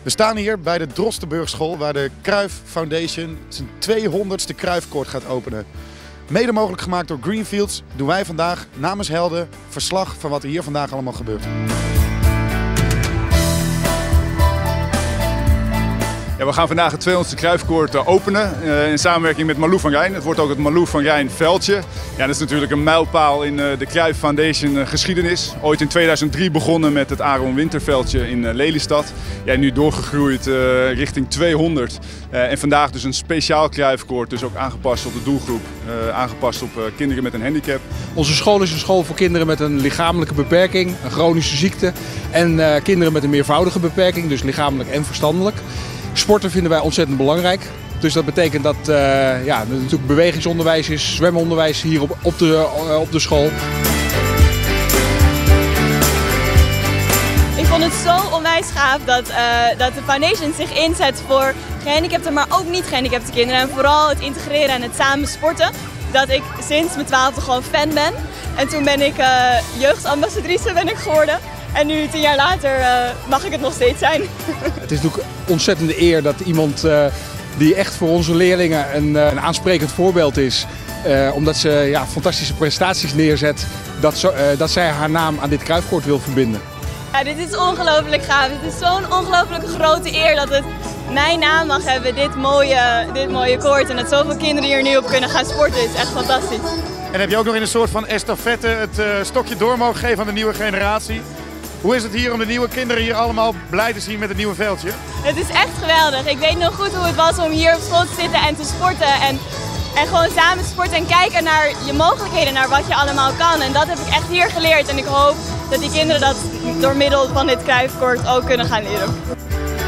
We staan hier bij de Drostenburgschool waar de Cruyff Foundation zijn 200ste Cruyffkoord gaat openen. Mede mogelijk gemaakt door Greenfields doen wij vandaag namens Helden verslag van wat er hier vandaag allemaal gebeurt. Ja, we gaan vandaag het 200ste Cruyffkoord openen in samenwerking met Malou van Rijn. Het wordt ook het Malou van Rijn veldje. Ja, dat is natuurlijk een mijlpaal in de Cruyff Foundation geschiedenis. Ooit in 2003 begonnen met het Aaron Winterveldje in Lelystad. Ja, nu doorgegroeid richting 200. En vandaag dus een speciaal Cruyffkoord, dus ook aangepast op de doelgroep. Aangepast op kinderen met een handicap. Onze school is een school voor kinderen met een lichamelijke beperking, een chronische ziekte. En kinderen met een meervoudige beperking, dus lichamelijk en verstandelijk. Sporten vinden wij ontzettend belangrijk. Dus dat betekent dat natuurlijk bewegingsonderwijs is, zwemonderwijs hier op de school. Ik vond het zo onwijs gaaf dat de Foundation zich inzet voor gehandicapten, maar ook niet gehandicapte kinderen. En vooral het integreren en het samen sporten. Dat ik sinds mijn 12e gewoon fan ben. En toen ben ik jeugdambassadrice geworden. En nu 10 jaar later mag ik het nog steeds zijn. Het is natuurlijk een ontzettende eer dat iemand die echt voor onze leerlingen een aansprekend voorbeeld is. Omdat ze fantastische prestaties neerzet, dat zij haar naam aan dit Cruyffkoord wil verbinden. Ja, dit is ongelooflijk gaaf. Het is zo'n ongelooflijk grote eer dat het mijn naam mag hebben, dit mooie koord. En dat zoveel kinderen hier nu op kunnen gaan sporten. Het is echt fantastisch. En heb je ook nog in een soort van estafette het stokje door mogen geven aan de nieuwe generatie? Hoe is het hier om de nieuwe kinderen hier allemaal blij te zien met het nieuwe veldje? Het is echt geweldig. Ik weet nog goed hoe het was om hier op school te zitten en te sporten. En gewoon samen te sporten en kijken naar je mogelijkheden, naar wat je allemaal kan. En dat heb ik echt hier geleerd. En ik hoop dat die kinderen dat door middel van dit Cruyffkoord ook kunnen gaan leren.